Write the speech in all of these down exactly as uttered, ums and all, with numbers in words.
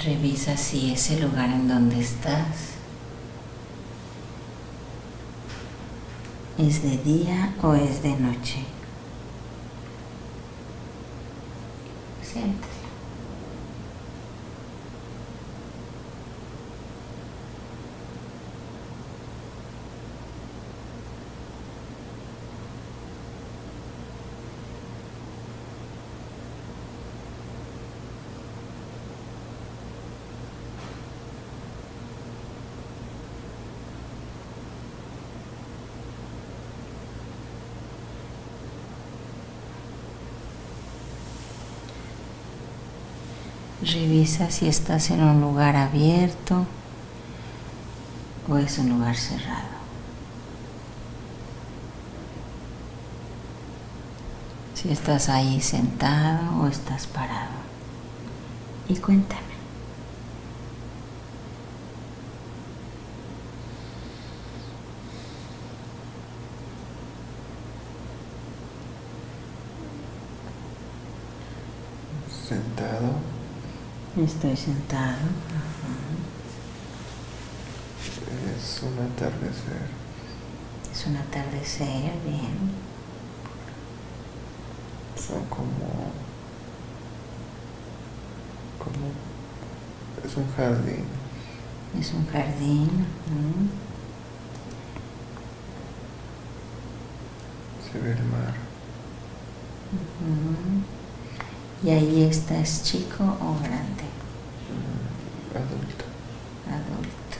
Revisa si ese lugar en donde estás es de día o es de noche. Siéntelo. Revisa si estás en un lugar abierto o es un lugar cerrado. Si estás ahí sentado o estás parado. Y cuéntame. Sentado. Estoy sentado. Ajá. Es un atardecer. Es un atardecer, bien. Son como... como... es un jardín. Es un jardín. Uh-huh. Se ve el mar. Uh-huh. ¿Y ahí estás chico o grande? Mm, adulto. Adulto.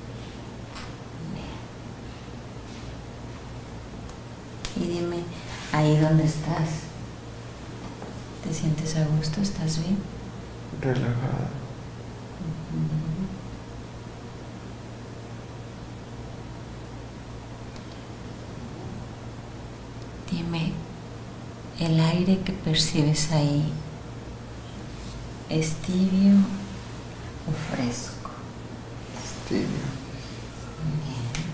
Bien. Y dime, ahí donde estás, ¿te sientes a gusto? ¿Estás bien? Relajado. Uh-huh. Dime, ¿el aire que percibes ahí es tibio o fresco? Es tibio. Bien.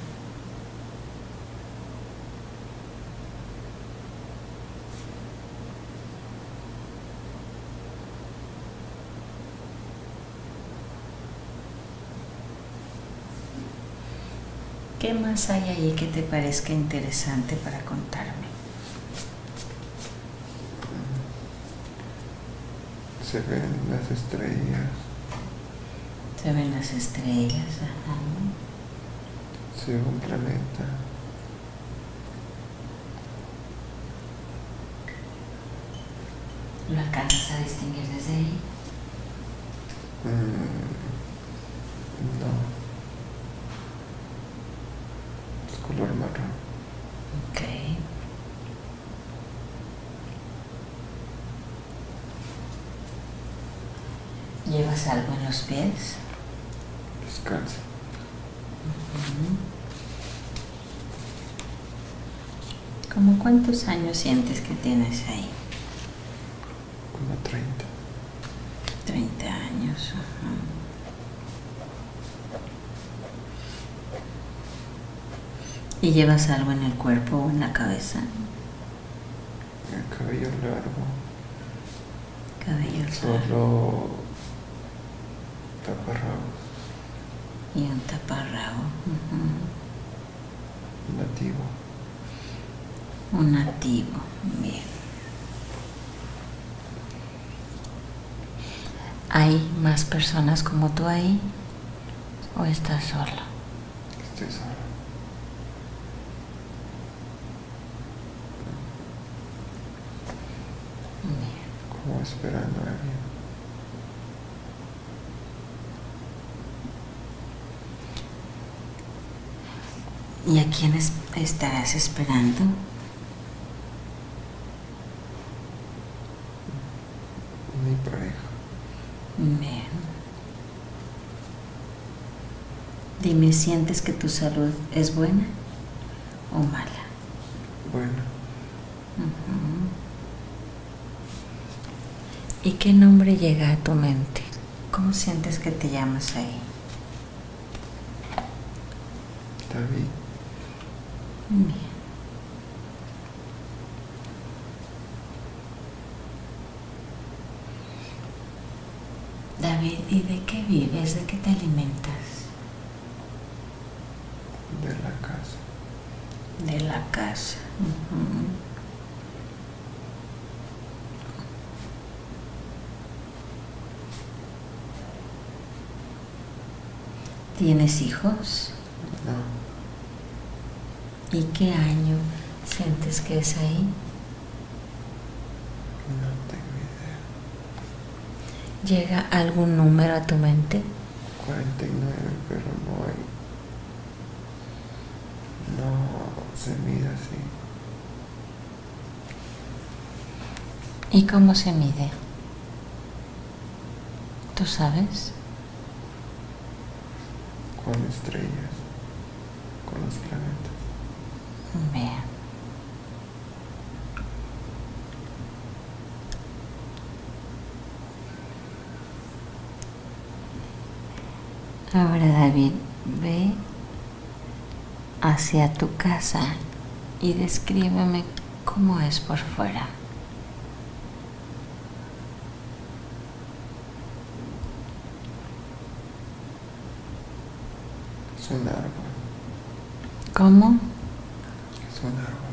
¿Qué más hay ahí que te parezca interesante para contarme? Se ven las estrellas. Se ven las estrellas, ajá. Se ve un planeta. ¿Lo alcanzas a distinguir desde ahí? Mm, no. Es color marrón. Ok. ¿Llevas algo en los pies? Descansa. Uh-huh. ¿Cómo cuántos años sientes que tienes ahí? Como treinta. treinta años. Uh-huh. ¿Y llevas algo en el cuerpo o en la cabeza? El cabello largo. Cabello largo. Solo taparrabos. Y un taparrabo. Uh-huh. Nativo. Un nativo. Bien. ¿Hay más personas como tú ahí? ¿O estás sola? Estoy sola. Bien. Como esperando a alguien. ¿Y a quién es- estarás esperando? Mi pareja. Bien. Dime, ¿sientes que tu salud es buena o mala? Bueno. Uh-huh. ¿Y qué nombre llega a tu mente? ¿Cómo sientes que te llamas ahí? David. Bien. David, ¿y de qué vives? ¿De qué te alimentas? De la casa. De la casa. Uh-huh. ¿Tienes hijos? No. ¿Y qué año sientes que es ahí? No tengo idea. ¿Llega algún número a tu mente? cuarenta y nueve, pero no hay. No se mide así. ¿Y cómo se mide? ¿Tú sabes? Con estrellas, con los planetas. Bien. Ahora, David, ve hacia tu casa y descríbeme cómo es por fuera. Es un árbol. ¿Cómo? Es un árbol.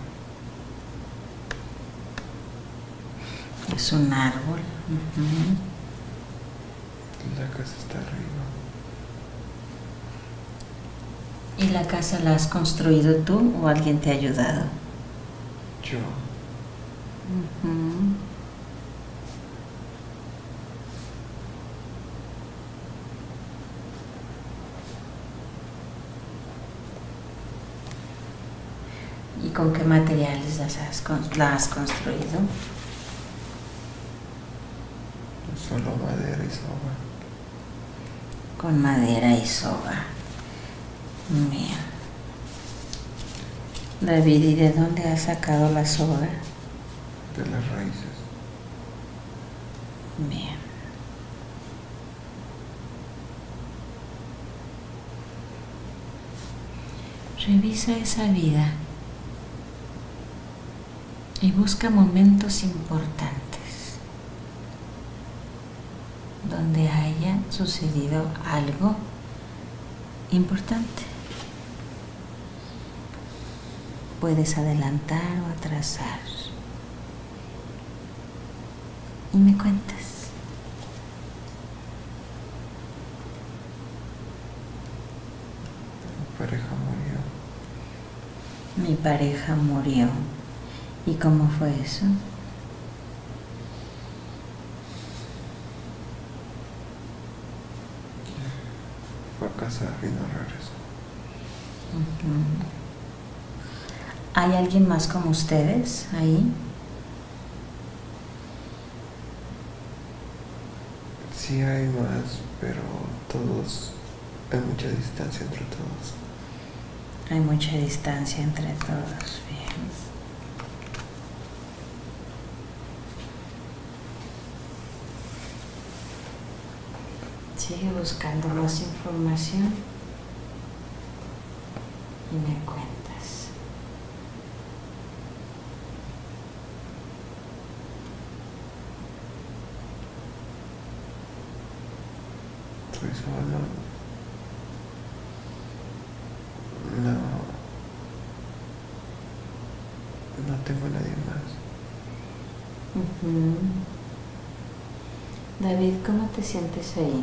Es un árbol. Uh-huh. La casa está arriba. ¿Y la casa la has construido tú o alguien te ha ayudado? Yo. Uh-huh. ¿Y con qué materiales las has, la has construido? Solo madera y soga. Con madera y soga. Bien. David, ¿y de dónde has sacado la soga? De las raíces. Bien. Revisa esa vida y busca momentos importantes donde haya sucedido algo importante. Puedes adelantar o atrasar. Y me cuentas. Mi pareja murió. Mi pareja murió. ¿Y cómo fue eso? Fue a casar y no regresó. Uh-huh. ¿Hay alguien más como ustedes ahí? Sí hay más, pero todos, hay mucha distancia entre todos. Hay mucha distancia entre todos. Bien. Sigue buscando más información y me cuentas. Estoy solo. No. No tengo a nadie más. Uh-huh. David, ¿cómo te sientes ahí?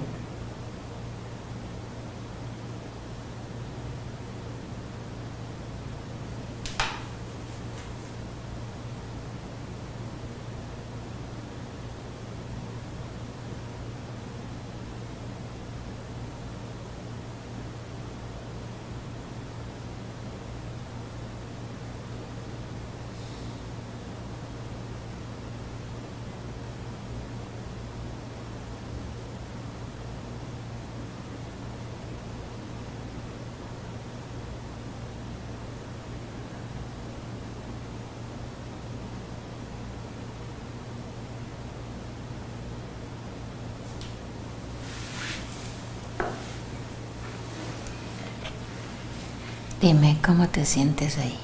Dime, ¿cómo te sientes ahí?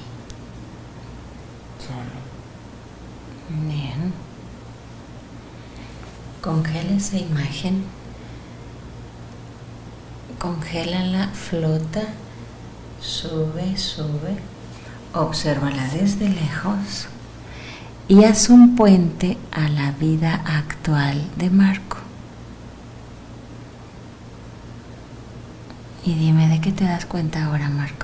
Solo. Bien. Congela esa imagen Congélala, flota, sube, sube, obsérvala desde lejos y haz un puente a la vida actual de Marco. Y dime, ¿de qué te das cuenta ahora, Marco?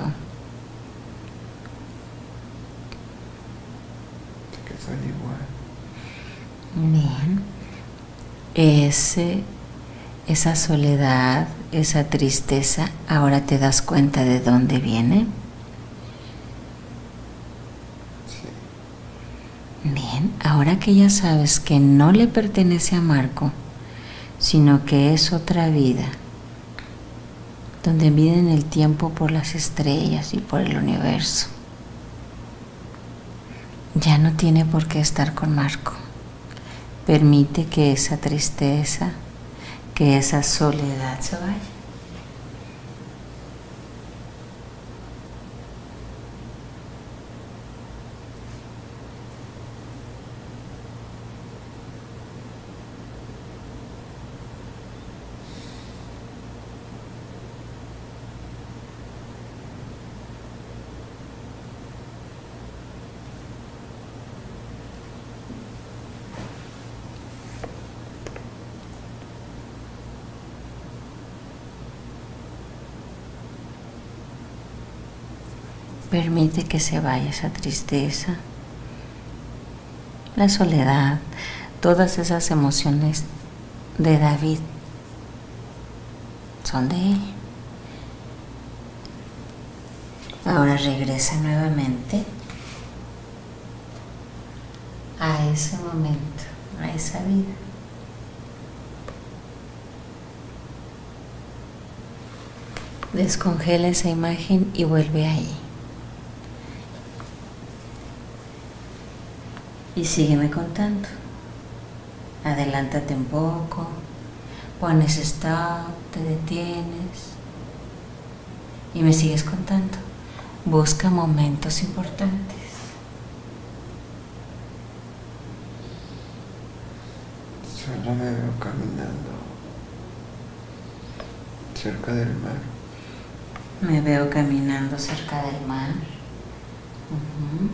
Que soy igual. Bien. Ese, esa soledad, esa tristeza, ¿ahora te das cuenta de dónde viene? Sí. Bien, ahora que ya sabes que no le pertenece a Marco, sino que es otra vida, donde miden el tiempo por las estrellas y por el universo, ya no tiene por qué estar con Marco. Permite que esa tristeza, que esa soledad se vaya. Permite que se vaya esa tristeza, la soledad, todas esas emociones de David son de él. Ahora regresa nuevamente a ese momento, a esa vida. Descongela esa imagen y vuelve ahí. Y sígueme contando. Adelántate un poco, pones stop, te detienes y me sigues contando. Busca momentos importantes. Solo me veo caminando cerca del mar. Me veo caminando cerca del mar. Uh-huh.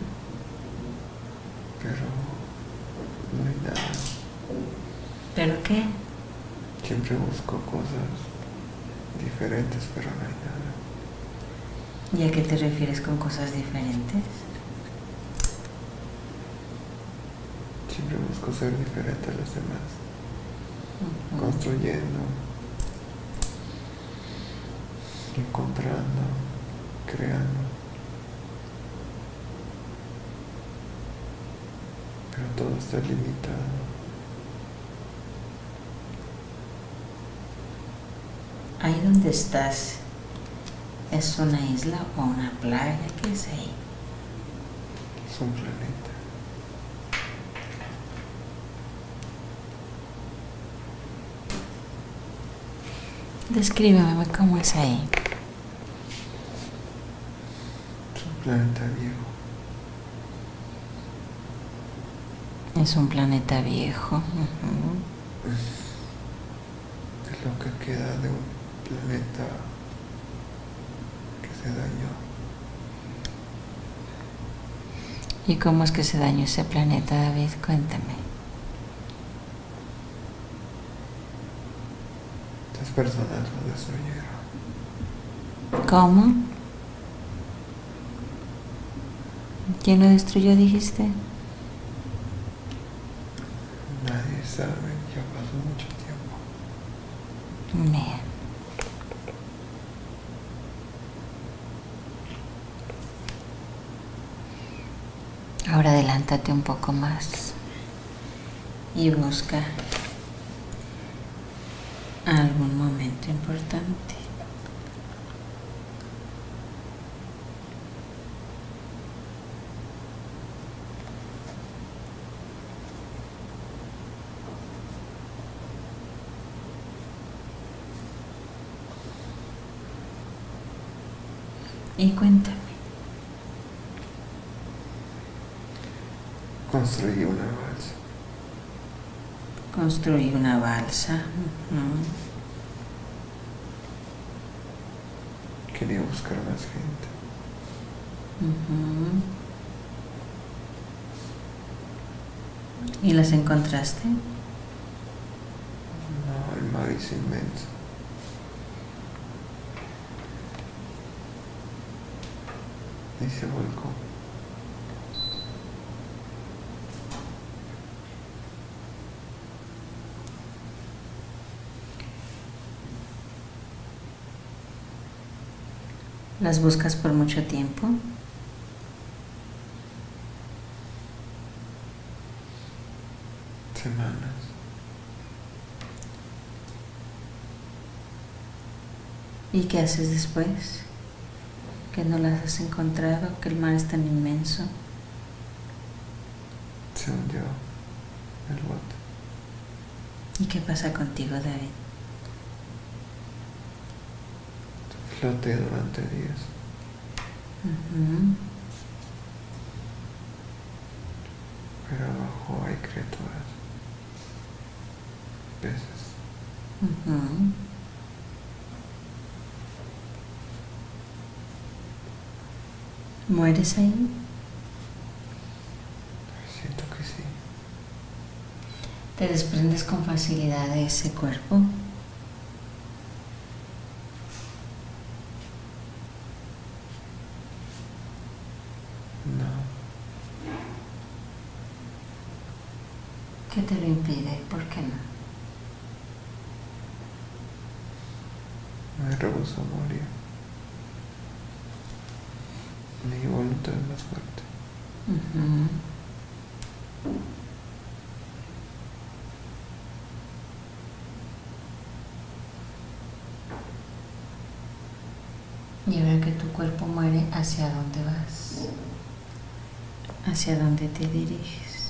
Pero no hay nada. ¿Pero qué? Siempre busco cosas diferentes, pero no hay nada. ¿Y a qué te refieres con cosas diferentes? Siempre busco ser diferente a los demás. Uh-huh. Construyendo, encontrando, creando. Pero todo está limitado. Ahí donde estás, ¿es una isla o una playa? ¿Qué es ahí? Es un planeta. Descríbeme cómo es ahí. Es un planeta viejo. Es un planeta viejo. Uh-huh. Es lo que queda de un planeta que se dañó. ¿Y cómo es que se dañó ese planeta, David? Cuéntame. Las personas lo destruyeron. ¿Cómo? ¿Quién lo destruyó, dijiste? Nadie sabe, ya pasó mucho tiempo. Bien. Ahora adelántate un poco más y busca algún momento importante. Y cuéntame. Construí una balsa. Construí una balsa. Uh-huh. quería buscar más gente. Ujú. ¿Y las encontraste? No, el mar es inmenso. Y se volcó. ¿Las buscas por mucho tiempo? Semanas. ¿Y qué haces después? ¿Que no las has encontrado? ¿Que el mar es tan inmenso? Se hundió el bote. ¿Y qué pasa contigo, David? Floté durante días. Uh-huh. Pero abajo hay criaturas. Peces. Uh-huh. ¿Mueres ahí? Siento que sí. ¿Te desprendes con facilidad de ese cuerpo? No. ¿Qué te lo impide? ¿Por qué no? Me rehúso a morir. Mi voluntad es más fuerte. Uh-huh. Y ahora que tu cuerpo muere, ¿hacia dónde vas? ¿Hacia dónde te diriges?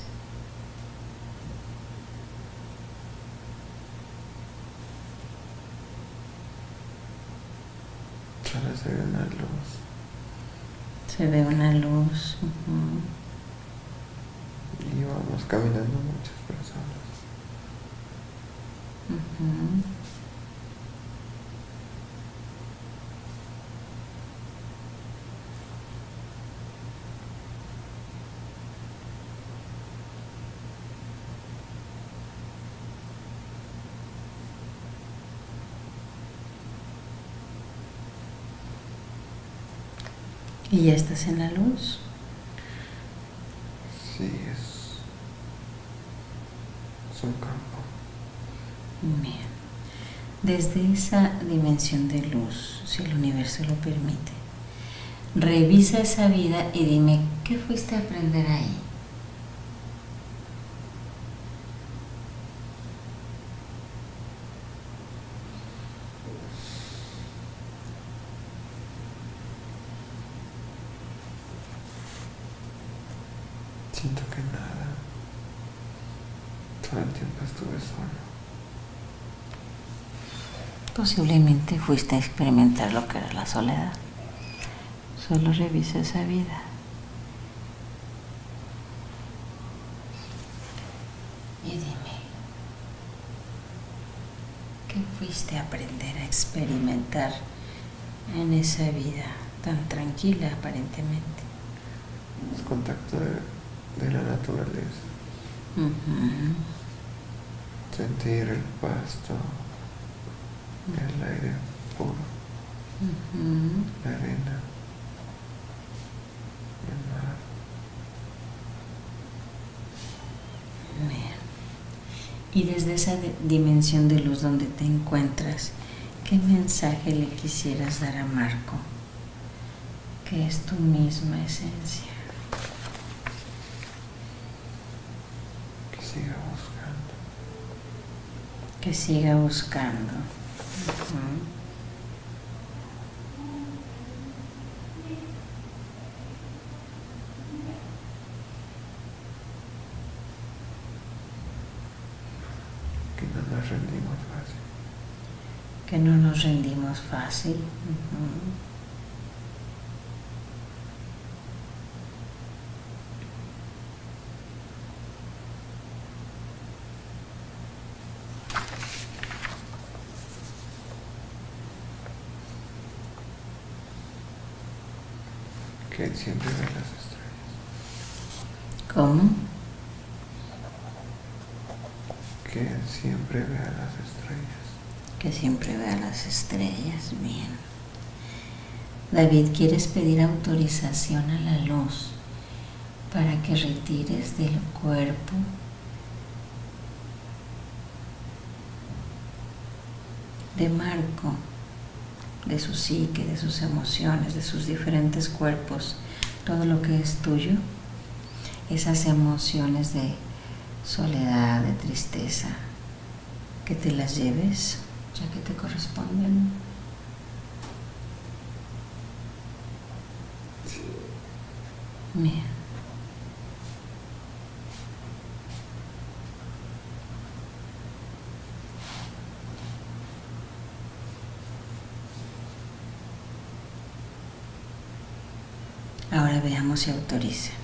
Solo se ve una luz. Se ve una luz. Uh-huh. Y vamos caminando muchas personas. Uh-huh. ¿Y ya estás en la luz? Sí, es, es un campo. Bien. Desde esa dimensión de luz, si el universo lo permite, revisa esa vida y dime, ¿qué fuiste a aprender ahí? Siento que nada. Todo el tiempo estuve solo. Posiblemente fuiste a experimentar lo que era la soledad. Solo revisa esa vida. Y dime, ¿qué fuiste a aprender a experimentar en esa vida tan tranquila aparentemente? Es contacto de, de la naturaleza. Uh-huh. Sentir el pasto, el aire puro, Uh-huh. la arena, el mar. Bien. Y desde esa de- dimensión de luz donde te encuentras, ¿qué mensaje le quisieras dar a Marco? Que es tu misma esencia. Que siga buscando. Que siga buscando. Uh-huh. Que no nos rendimos fácil. Que no nos rendimos fácil. Uh-huh. que siempre ve las estrellas. ¿Cómo? Que siempre vea las estrellas. Que siempre vea las estrellas. Bien. David, ¿quieres pedir autorización a la luz para que retires del cuerpo de Marco, de su psique, de sus emociones, de sus diferentes cuerpos, todo lo que es tuyo, esas emociones de soledad, de tristeza, que te las lleves, ya que te corresponden? Bien. Ahora veamos si autoriza.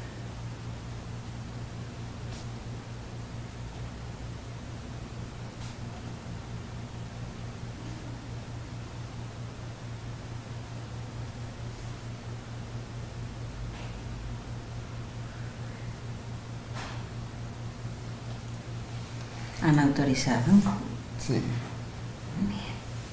¿Han autorizado? Sí. Bien.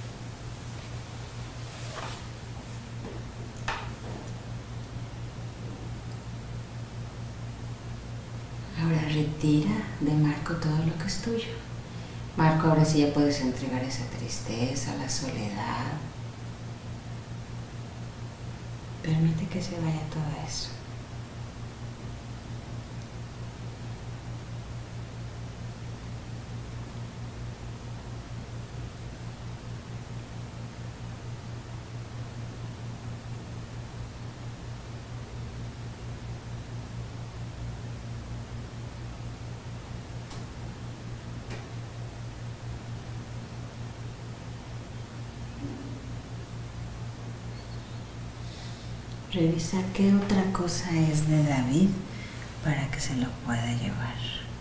Ahora retira de Marco todo lo que es tuyo. Marco, ahora sí ya puedes entregar esa tristeza, la soledad. Permite que se vaya todo eso. Revisa qué otra cosa es de David para que se lo pueda llevar.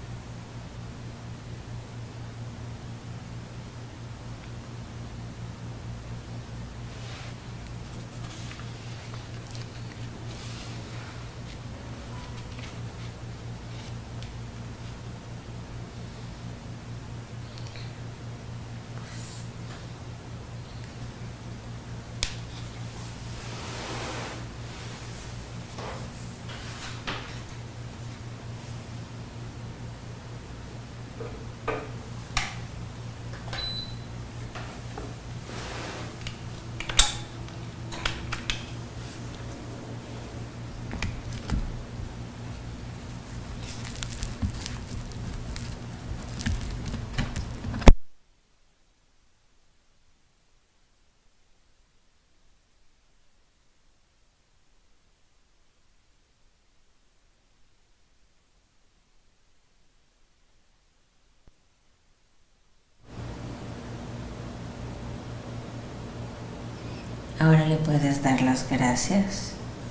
Ahora le puedes dar las gracias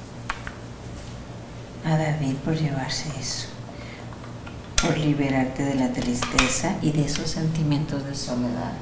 a David por llevarse eso, por liberarte de la tristeza y de esos sentimientos de soledad.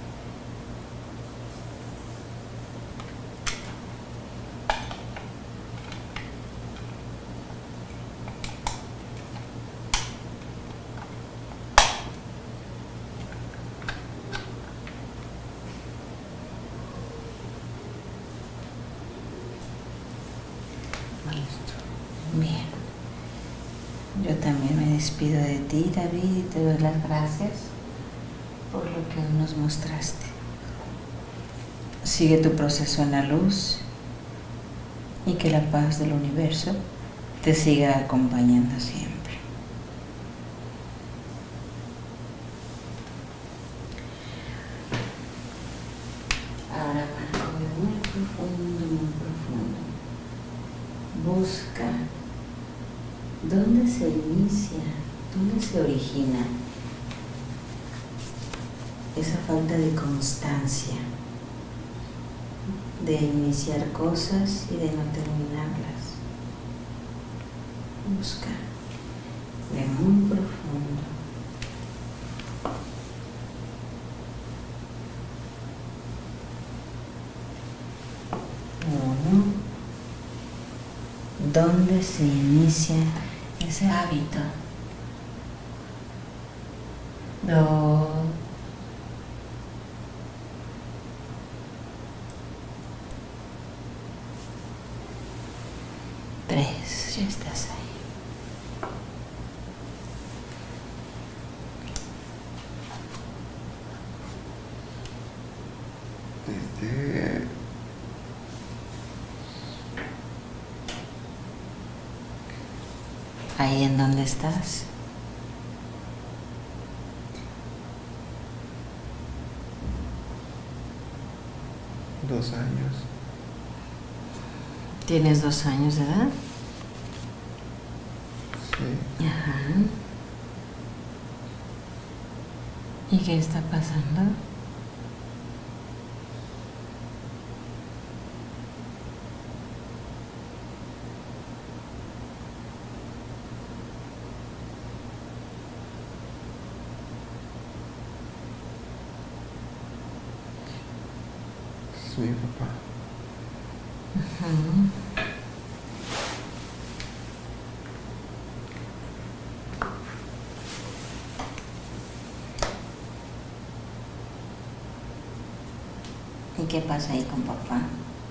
Bien, yo también me despido de ti, David, y te doy las gracias por lo que nos mostraste. Sigue tu proceso en la luz y que la paz del universo te siga acompañando siempre. Ahora, Marco, muy profundo, muy profundo. Busca dónde se inicia, dónde se origina esa falta de constancia, de iniciar cosas y de no terminarlas. Busca de muy profundo. Uno, ¿Dónde se inicia ese hábito? Dos. Tres. Ya estás ahí. Desde ahí en donde estás. dos años. ¿Tienes dos años de edad? Sí. Ajá. ¿Y qué está pasando? Es mi papá. Ujú. ¿Y qué pasa ahí con papá?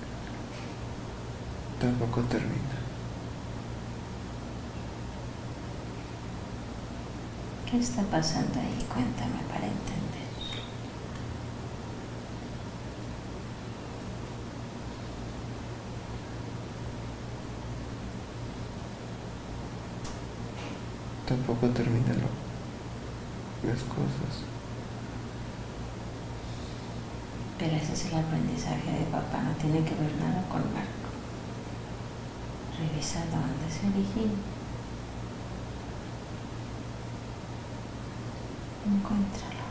Tampoco termina. ¿Qué está pasando ahí? Cuéntame para entender. Tampoco termina lo- las cosas. Pero ese es el aprendizaje de papá, no tiene que ver nada con Marco. Revisa dónde se origina. Encuéntralo.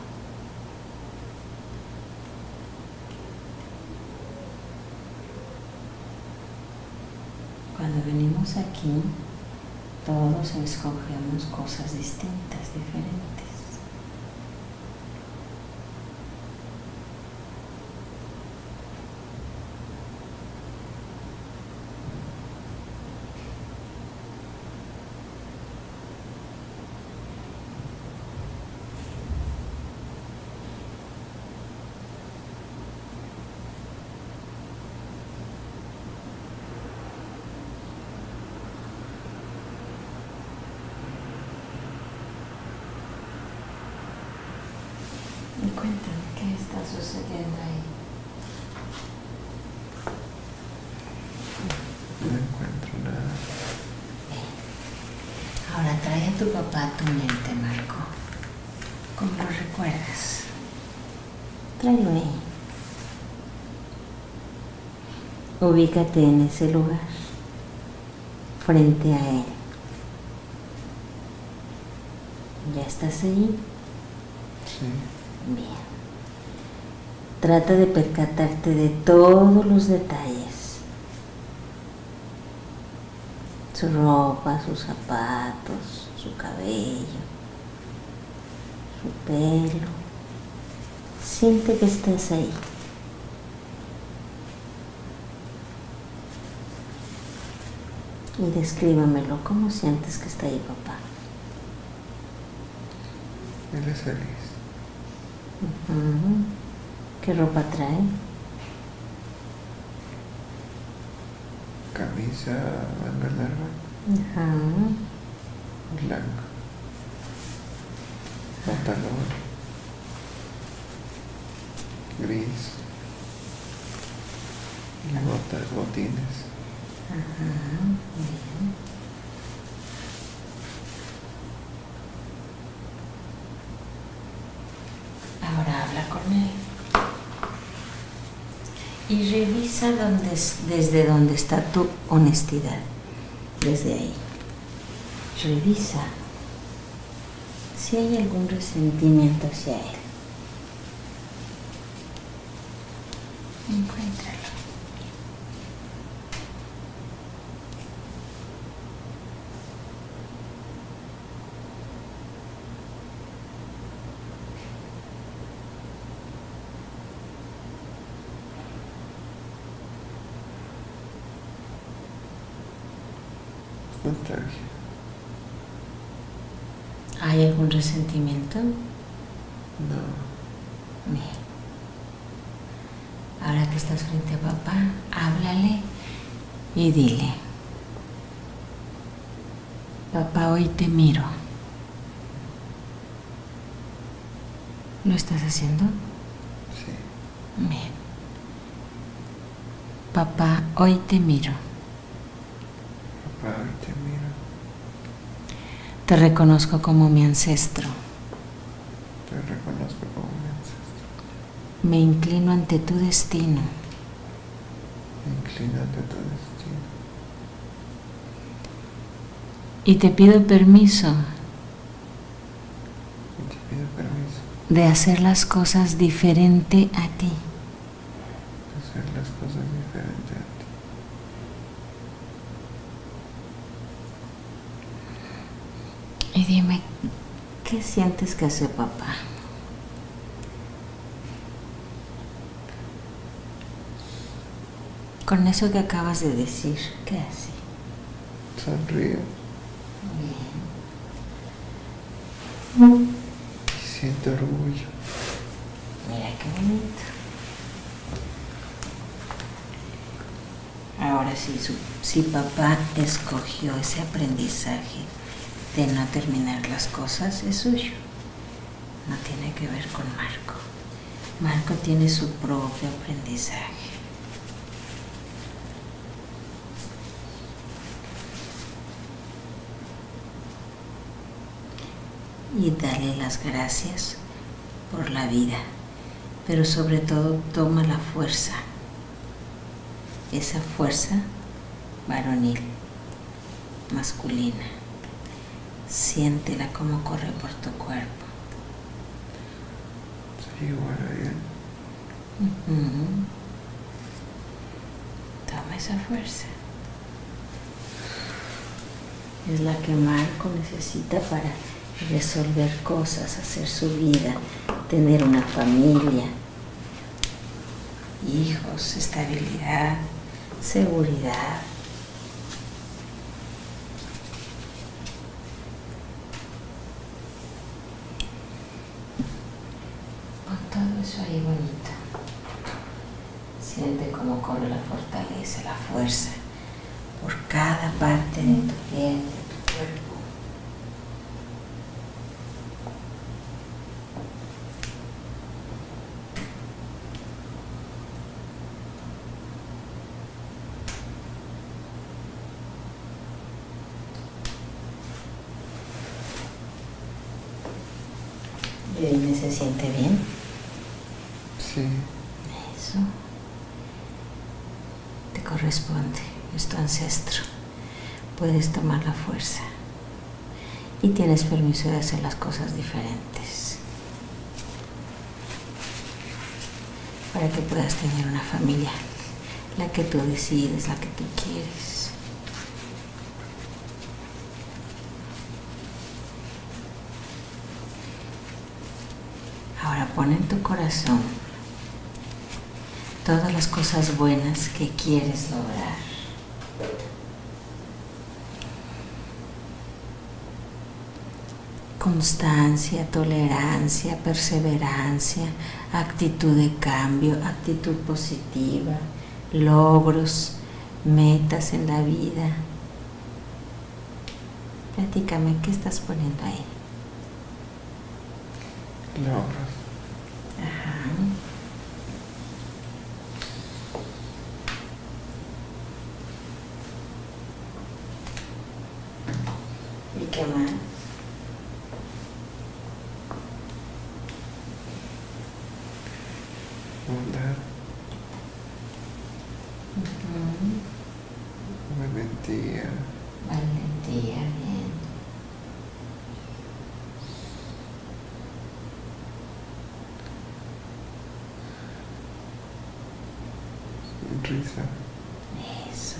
Cuando venimos aquí, todos escogemos cosas distintas, diferentes. Y cuéntame, ¿qué está sucediendo ahí? No encuentro nada. Ahora trae a tu papá a tu mente, Marco. ¿Cómo lo recuerdas? Tráelo ahí. Ubícate en ese lugar, frente a él. ¿Ya estás ahí? Sí. Bien. Trata de percatarte de todos los detalles. Su ropa, sus zapatos, su cabello, su pelo. Siente que estás ahí. Y descríbamelo. ¿Cómo sientes que está ahí, papá? Él es feliz. Uh-huh. ¿Qué ropa trae? Camisa, manga larga, Uh-huh. blanca. Pantalón gris. Y botas, botines. Ajá, bien. Ahora habla con él. Y revisa dónde es- desde dónde está tu honestidad. Desde ahí. Revisa si hay algún resentimiento hacia él. Encuéntralo. Nostalgia. ¿Hay algún resentimiento? No. Bien. Ahora que estás frente a papá, háblale y dile: papá, hoy te miro. ¿Lo estás haciendo? Sí. Bien. Papá, hoy te miro. Papá, hoy te miro. Te reconozco como mi ancestro. Te reconozco como mi ancestro. Me inclino ante tu destino. Inclínate a tu destino. Y te pido permiso Y te pido permiso de hacer las cosas diferente a ti. de hacer las cosas diferentes a ti. Y dime, ¿qué sientes que hace papá? Con eso que acabas de decir, ¿qué hace? Sonrío Bien. y siento orgullo. Mira qué bonito. Ahora sí, su, si papá escogió ese aprendizaje de no terminar las cosas, es suyo. No tiene que ver con Marco. Marco tiene su propio aprendizaje. Y dale las gracias por la vida, pero sobre todo toma la fuerza, esa fuerza varonil, masculina. Siéntela como corre por tu cuerpo. Sí, igual a él. Uh-huh. Toma esa fuerza. Es la que Marco necesita para resolver cosas, hacer su vida, tener una familia, hijos, estabilidad, seguridad. Pon todo eso ahí bonito. Siente cómo corre la fortaleza, la fuerza por cada parte de tu piel, de tu cuerpo. ¿Y dime, se siente bien? Sí. Eso. Te corresponde, es tu ancestro. Puedes tomar la fuerza. Y tienes permiso de hacer las cosas diferentes. Para que puedas tener una familia, la que tú decides, la que tú quieres. Ahora pon en tu corazón todas las cosas buenas que quieres lograr. Constancia, tolerancia, perseverancia, actitud de cambio, actitud positiva, logros, metas en la vida. Platícame, ¿qué estás poniendo ahí? Logros. Ajá. ¿Y qué más? Bondad. Uh-huh. Valentía. Valentía, bien. Sonrisa. Eso.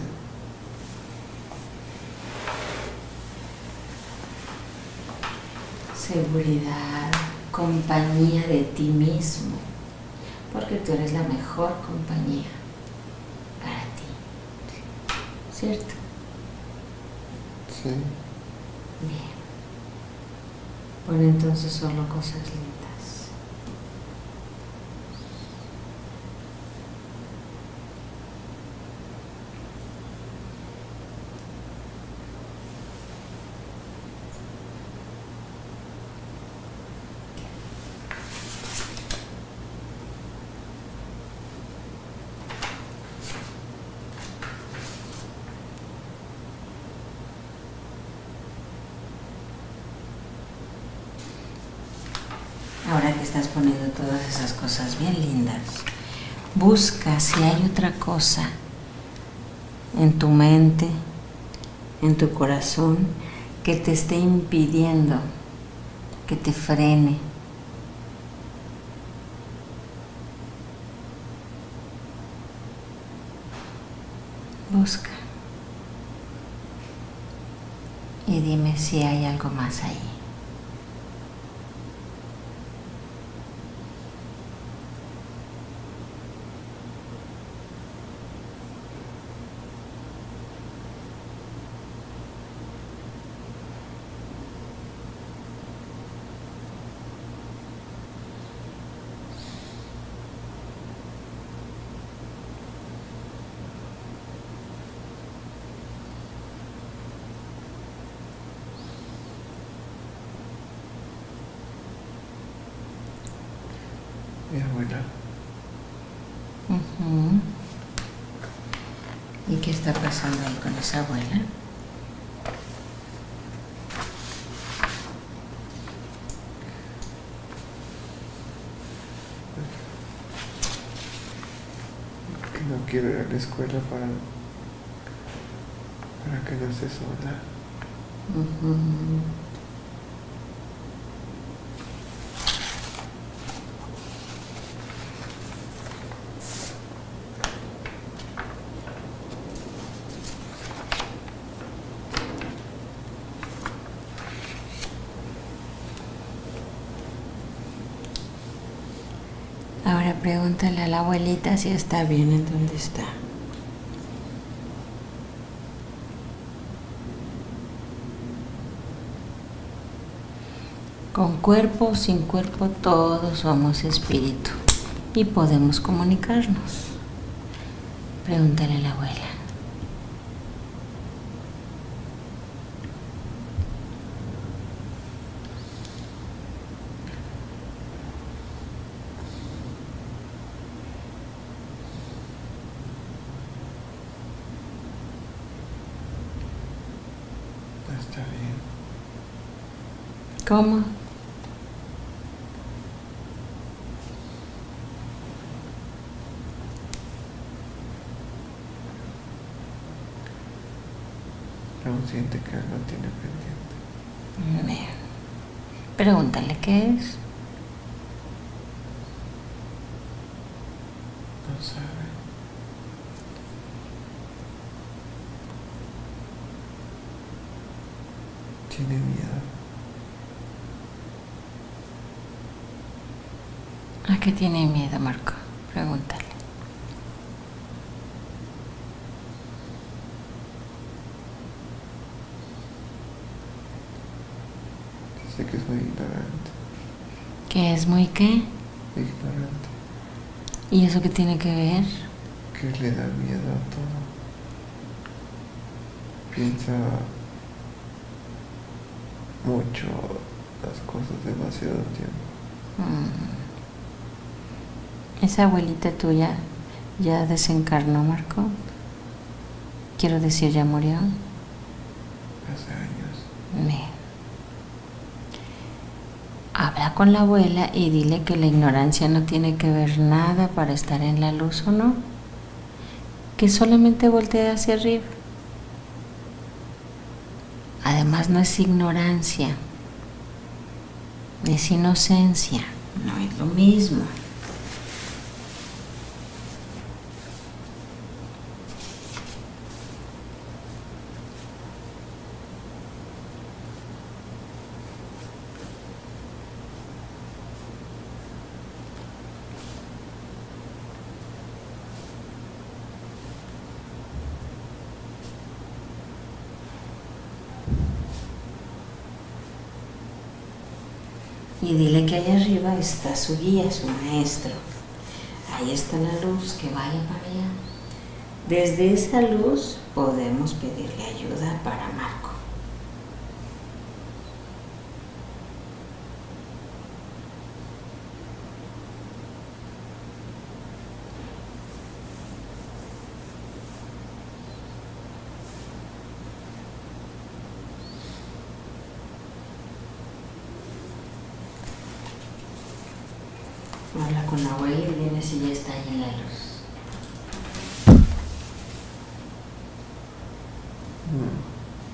Seguridad, compañía de ti mismo, porque tú eres la mejor compañía para ti, ¿cierto? Sí. Bien. Por entonces solo cosas lindas. Ahora que estás poniendo todas esas cosas bien lindas, busca si hay otra cosa en tu mente, en tu corazón, que te esté impidiendo, que te frene. Busca. Y dime si hay algo más ahí. Mi abuela. Uh-huh. ¿Y qué está pasando ahí con esa abuela? Que no quiero ir a la escuela para, para que no esté sola. Uh-huh. Ahora pregúntale a la abuelita si está bien en donde está. Con cuerpo o sin cuerpo, todos somos espíritu y podemos comunicarnos. Pregúntale a la abuela. Está bien. ¿Cómo? Aún siente que algo tiene pendiente. Bien. Pregúntale qué es. No sabe. Tiene miedo. ¿A qué tiene miedo, Marco? Pregúntale. Dice que es muy ignorante. ¿Qué es muy qué? Ignorante. ¿Y eso qué tiene que ver? Que le da miedo a todo. Piensa mucho las cosas demasiado tiempo. Mm. ¿Esa abuelita tuya ya desencarnó, Marco? Quiero decir, ¿ya murió? Hace años. Bien. Habla con la abuela y dile que la ignorancia no tiene que ver nada para estar en la luz o no. Que solamente voltee hacia arriba. Además no es ignorancia, es inocencia, no es lo mismo. Y dile que allá arriba está su guía, su maestro. Ahí está la luz, que vaya para allá. Desde esa luz podemos pedirle ayuda para Marco. Habla con la abuela y dime si ya está ahí en la luz. Mm.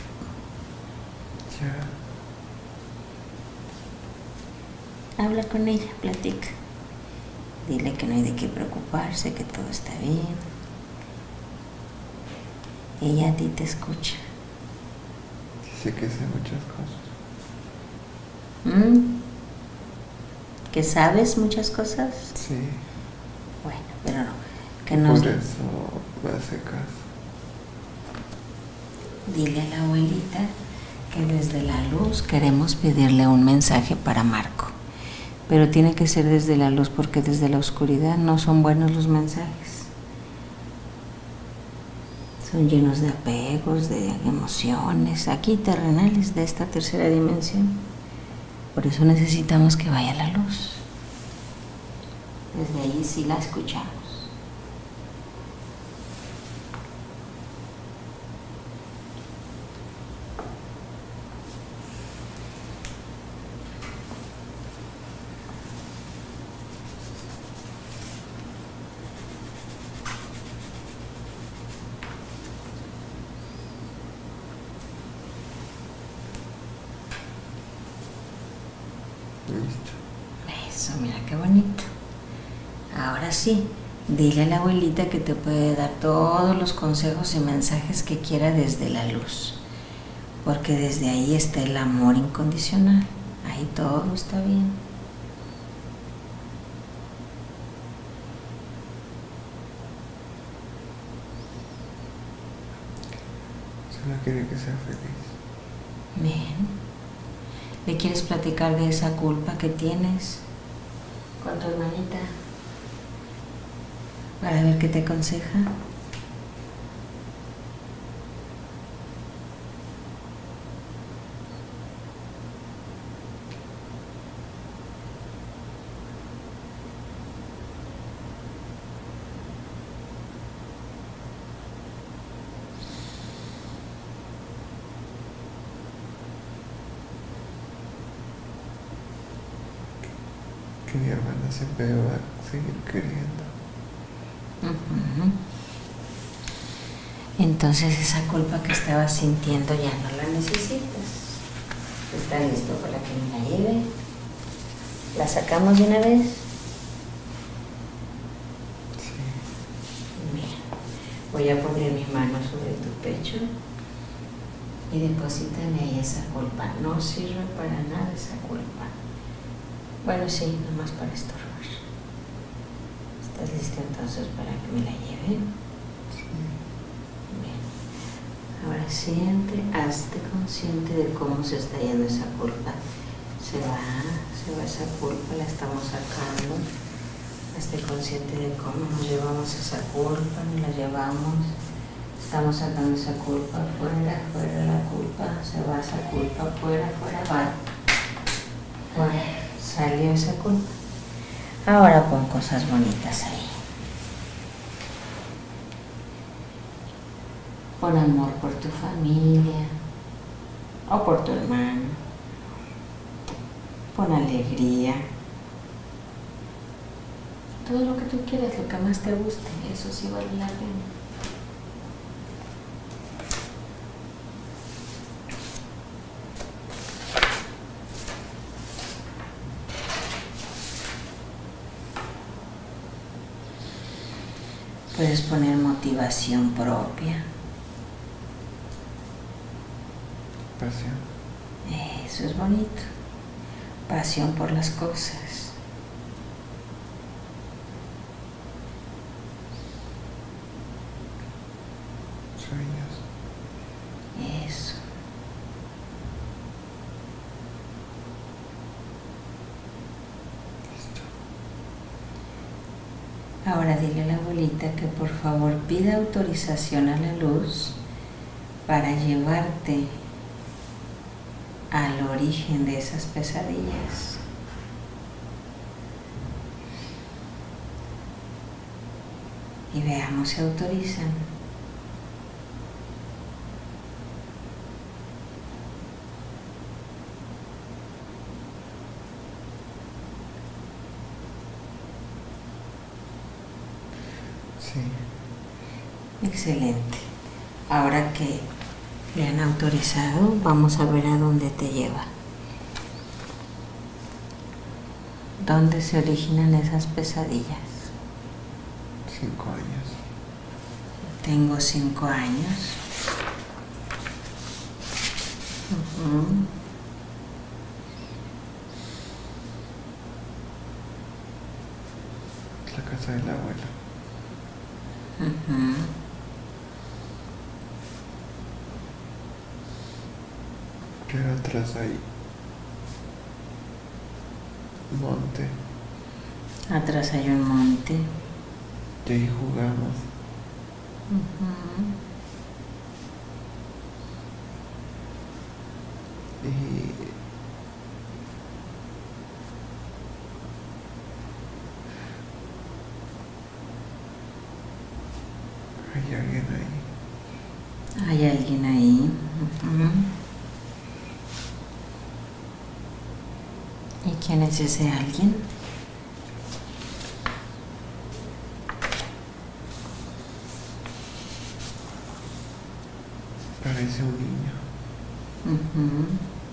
Ya. Habla con ella, platica. Dile que no hay de qué preocuparse, que todo está bien. Ella a ti te escucha. Dice que sé muchas cosas. ¿Mm? ¿Que sabes muchas cosas? Sí. Bueno, pero no. Que nos... Por eso me hace caso. Dile a la abuelita que desde la luz queremos pedirle un mensaje para Marco. Pero tiene que ser desde la luz, porque desde la oscuridad no son buenos los mensajes. Son llenos de apegos, de emociones, aquí terrenales, de esta tercera dimensión. Por eso necesitamos que vaya la luz. Desde ahí sí la escuchamos. Listo. Eso, mira qué bonito. Ahora sí, dile a la abuelita que te puede dar todos los consejos y mensajes que quiera desde la luz. Porque desde ahí está el amor incondicional. Ahí todo está bien. Solo quiere que sea feliz. Bien. ¿Le quieres platicar de esa culpa que tienes con tu hermanita? Para ver qué te aconseja. Que mi hermana siempre va a seguir queriendo. Uh-huh. Entonces esa culpa que estabas sintiendo ya no la necesitas. ¿Estás listo para que me la lleve? ¿La sacamos de una vez? Sí. Bien. Voy a poner mi mano sobre tu pecho y deposítame ahí esa culpa. No sirve para nada esa culpa. Bueno, sí, nomás para estorbar. ¿Estás listo entonces para que me la lleve? Sí. Bien. Ahora siente, hazte consciente de cómo se está yendo esa culpa. Se va, se va esa culpa, la estamos sacando. Hazte consciente de cómo nos llevamos esa culpa, nos la llevamos. Estamos sacando esa culpa fuera, fuera la culpa. Se va esa culpa fuera, fuera, va. Fuera. Salió esa culpa. Ahora pon cosas bonitas ahí. Pon amor por tu familia o por tu hermano. Pon alegría. Todo lo que tú quieras, lo que más te guste, eso sí vale la pena. Puedes poner motivación propia. Pasión. Eso es bonito. Pasión por las cosas. Sueños. Eso. Ahora dile a la abuelita que por favor pida autorización a la luz para llevarte al origen de esas pesadillas. Y veamos si autorizan. Sí. Excelente. Ahora que le han autorizado, vamos a ver a dónde te lleva. ¿Dónde se originan esas pesadillas? Cinco años. Tengo cinco años. Uh-huh. La casa de la abuela. Uh-huh. Pero atrás hay monte. Atrás hay un monte. Y ahí jugamos. Uh-huh. Y hay alguien ahí. Hay alguien ahí. Uh-huh. ¿Y quién es ese alguien? Parece un niño. Uh-huh.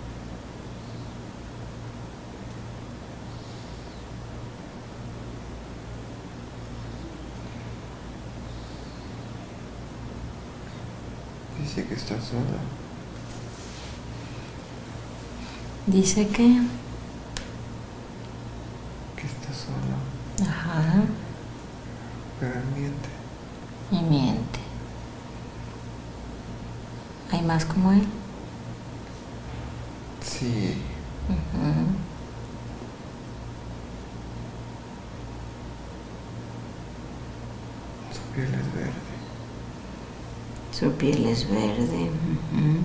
Dice que está sola. Dice que... Que está sola. Ajá. Pero él miente. Y miente. ¿Hay más como él? Sí. Uh-huh. Su piel es verde. Su piel es verde. Uh-huh.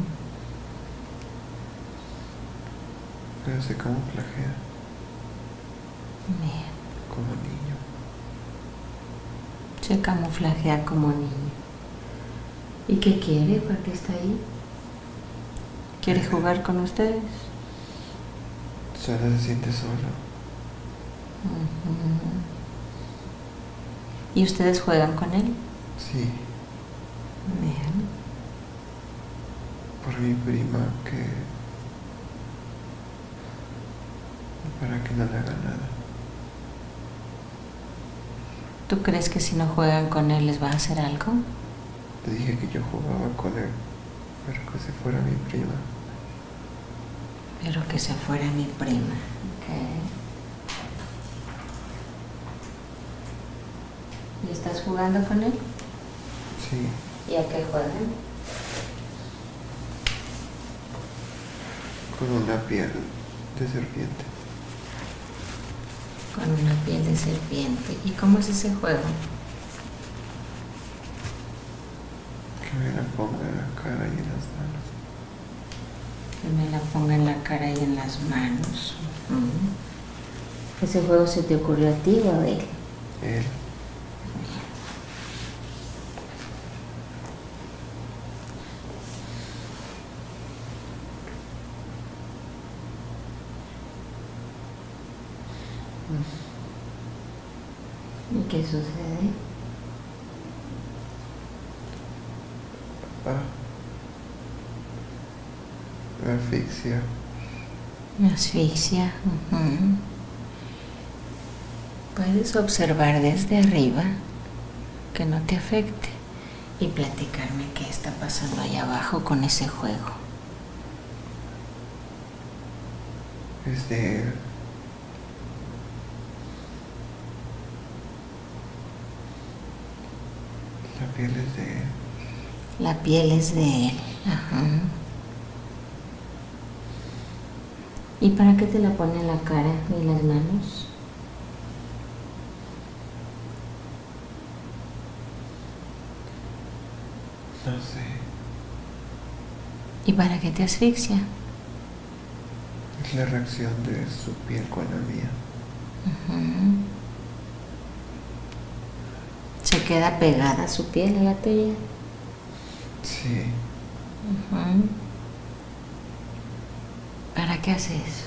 Pero se camuflajea Bien. como niño. Se camuflajea como niño. ¿Y qué quiere? ¿Por qué está ahí? ¿Quiere jugar con ustedes? Solo se siente solo. Uh-huh. ¿Y ustedes juegan con él? Sí. Bien. Por mi prima que... para que no le haga nada. ¿Tú crees que si no juegan con él les va a hacer algo? Le dije que yo jugaba con él, pero que se fuera mi prima. Pero que se fuera mi prima. Okay. ¿Y estás jugando con él? Sí. ¿Y a qué juegan? Con una piel de serpiente. Con una piel de serpiente. ¿Y cómo es ese juego? Que me la ponga en la cara y en las manos. Que me la ponga en la cara y en las manos. Uh-huh. ¿Ese juego se te ocurrió a ti o a él? Él. ¿Y qué sucede? Ah. Me asfixia. Me asfixia. Uh-huh. Puedes observar desde arriba que no te afecte y platicarme qué está pasando allá abajo con ese juego. Es de él. La piel es de él. La piel es de él. Ajá. ¿Y para qué te la pone en la cara y las manos? No sé. ¿Y para qué te asfixia? Es la reacción de su piel con la mía. Uh-huh. ¿Se queda pegada su piel a la tuya? Sí. Uh-huh. ¿Para qué hace eso?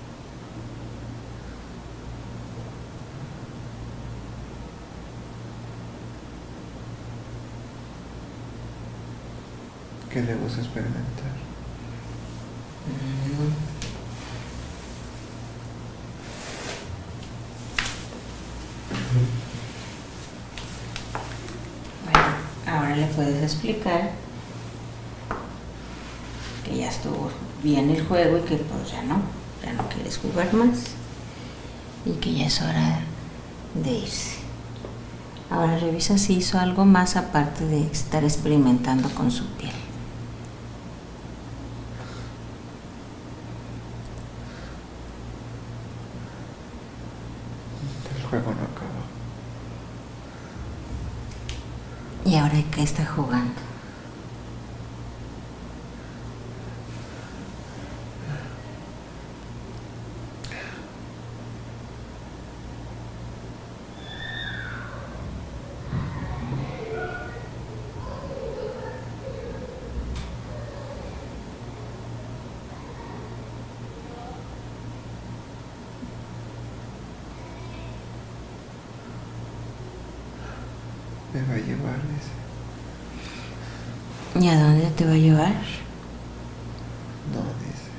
Que le gusta experimentar. Uh-huh. Bueno, ahora le puedes explicar que ya estuvo bien el juego y que pues ya no, ya no quieres jugar más y que ya es hora de irse. Ahora revisa si hizo algo más aparte de estar experimentando con su piel. El juego no acaba. ¿Y ahora qué está jugando? Me va a llevar, dice. ¿Y a dónde te va a llevar? No, dice.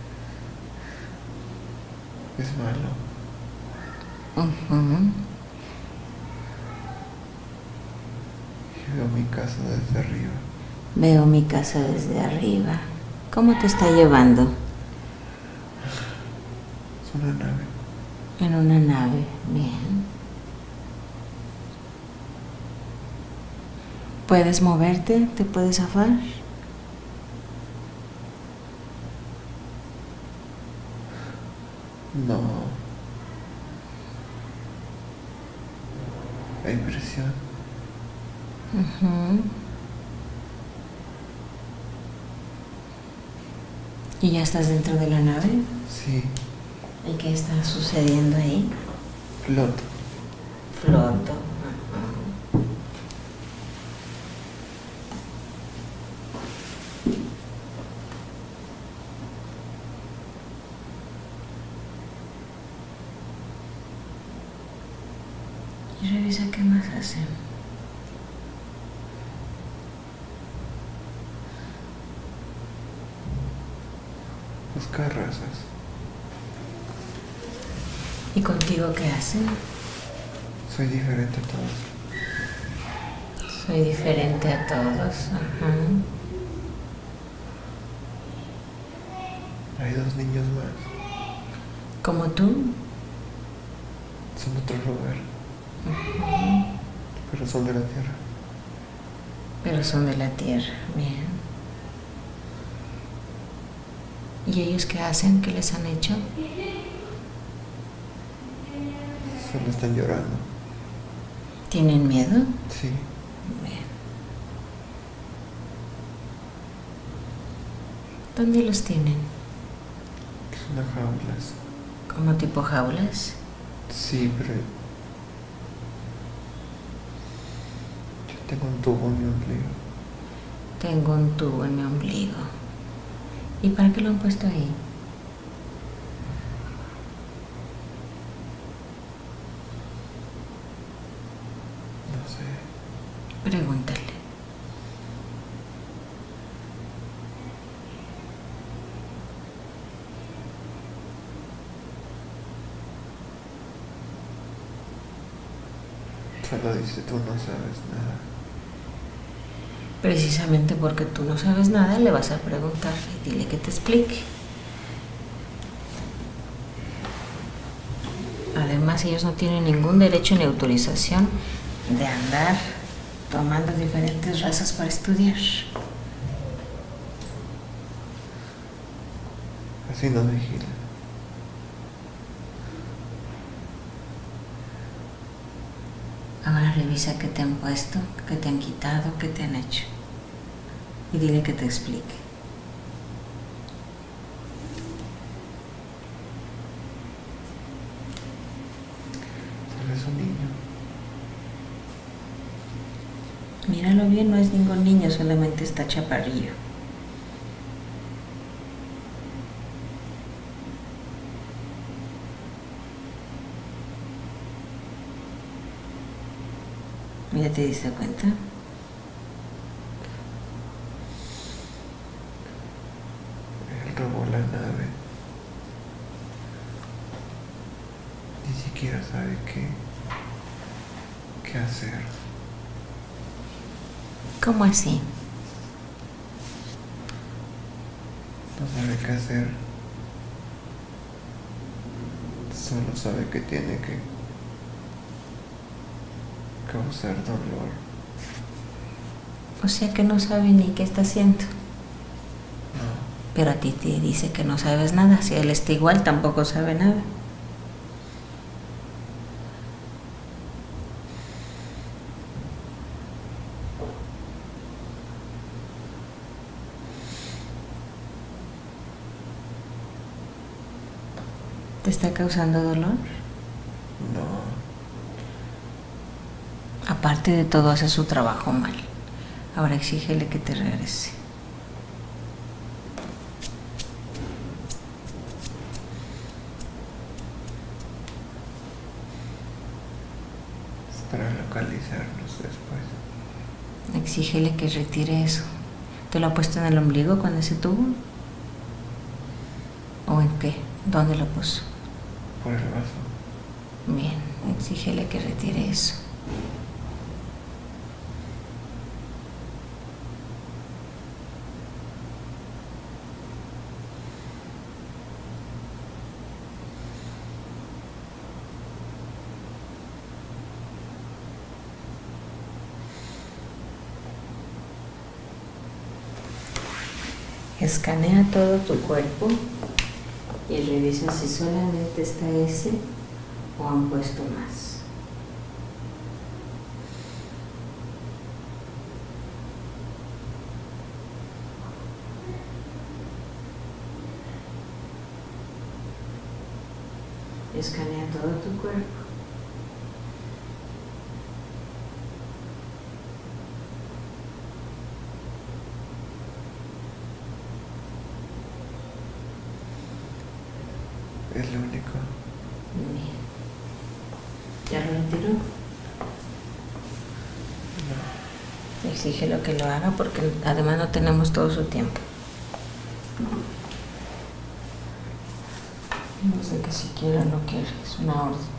Es malo. Uh-huh. Y veo mi casa desde arriba. Veo mi casa desde arriba. ¿Cómo te está llevando? Es una nave. En una nave, bien. ¿Puedes moverte? ¿Te puedes zafar? No. Hay presión. Uh-huh. ¿Y ya estás dentro de la nave? Sí. ¿Y qué está sucediendo ahí? Floto. Floto. Y revisa qué más hacen. Buscar razas. ¿Y contigo qué hacen? Soy diferente a todos. Soy diferente a todos. Ajá. Hay dos niños más. ¿Como tú? Son de otro lugar. Uh-huh. Pero son de la tierra. Pero son de la tierra. Bien. ¿Y ellos qué hacen? ¿Qué les han hecho? Solo están llorando. ¿Tienen miedo? Sí. Bien. ¿Dónde los tienen? Son las jaulas. ¿Como tipo jaulas? Sí, pero yo tengo un tubo en mi ombligo. Tengo un tubo en mi ombligo. ¿Y para qué lo han puesto ahí? No sé. Pregúntale. Solo dice, tú no sabes nada. Precisamente porque tú no sabes nada, le vas a preguntar y dile que te explique. Además, ellos no tienen ningún derecho ni autorización de andar tomando diferentes razas para estudiar. Así nos vigilan. Ahora revisa qué te han puesto, qué te han quitado, qué te han hecho. y dile que te explique. Solo es un niño. Míralo bien, no es ningún niño, solamente está chaparrillo. ¿Ya te diste cuenta? Él robó la nave. Ni siquiera sabe qué, qué hacer. ¿Cómo así? No sabe qué hacer. Solo sabe que tiene que causar dolor. O sea que no sabe ni qué está haciendo. No. Pero a ti te dice que no sabes nada. Si él está igual, tampoco sabe nada. ¿Te está causando dolor? No. Aparte de todo, hace su trabajo mal. Ahora exígele que te regrese. Es para localizarnos después. Exígele que retire eso. ¿Te lo ha puesto en el ombligo con ese tubo? ¿O en qué? ¿Dónde lo puso? Por el vaso. Bien, exígele que retire eso. Escanea todo tu cuerpo y revisa si solamente está ese o han puesto más. Escanea todo tu cuerpo. Es lo único. Bien. ¿Ya lo retiró? No. Exígelo que lo haga porque además no tenemos todo su tiempo. No sé que siquiera no quiere, es una orden.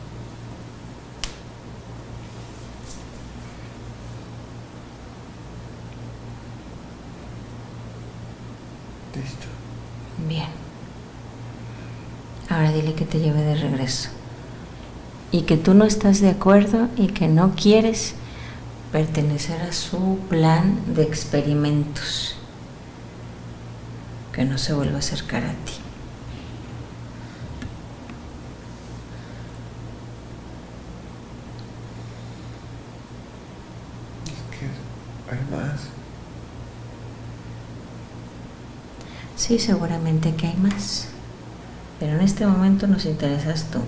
Listo. Bien. Ahora dile que te lleve de regreso. Y que tú no estás de acuerdo y que no quieres pertenecer a su plan de experimentos. Que no se vuelva a acercar a ti. Es que hay más. Sí, seguramente que hay más. Pero en este momento nos interesas tú.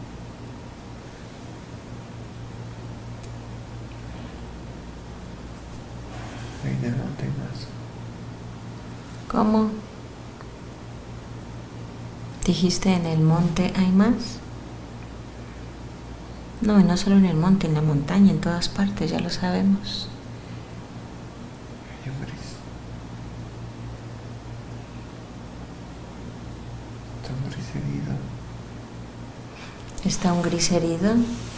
Ahí en el monte hay más. ¿Cómo? ¿Dijiste en el monte hay más? No, y no solo en el monte, en la montaña, en todas partes, ya lo sabemos. Hay un gris. Está un gris herido. ¿Está un gris herido?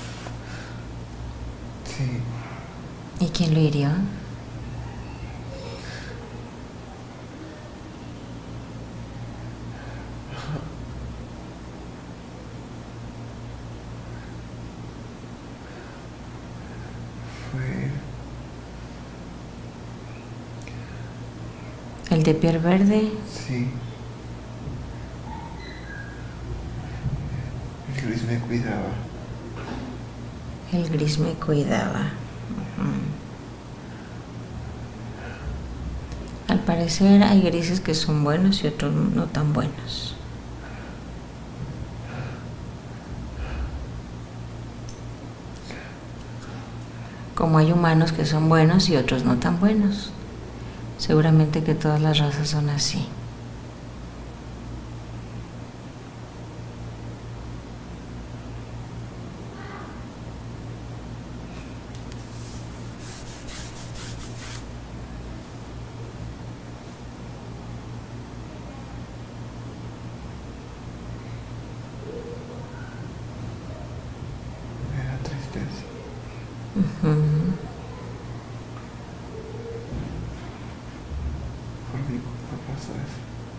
Sí. ¿Y quién lo hirió? Fue ¿El de piel verde? Sí. El gris me cuidaba. El gris me cuidaba. Uh-huh. Al parecer hay grises que son buenos y otros no tan buenos. Como hay humanos que son buenos y otros no tan buenos. Seguramente que todas las razas son así. Uh-huh. Por mi culpa pasó eso.